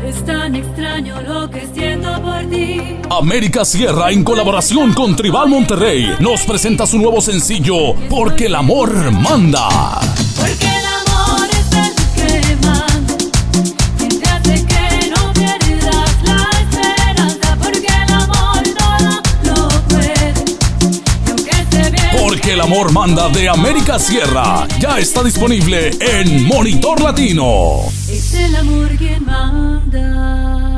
Es tan extraño lo que siento por ti. América Sierra, en colaboración con Tribal Monterrey, nos presenta su nuevo sencillo, Porque el amor manda. Porque el amor es el que manda, quien te hace que no pierdas la esperanza. Porque el amor todo lo puede, y aunque esté bien. Porque el amor manda, de América Sierra, ya está disponible en Monitor Latino. Es el amor quien manda.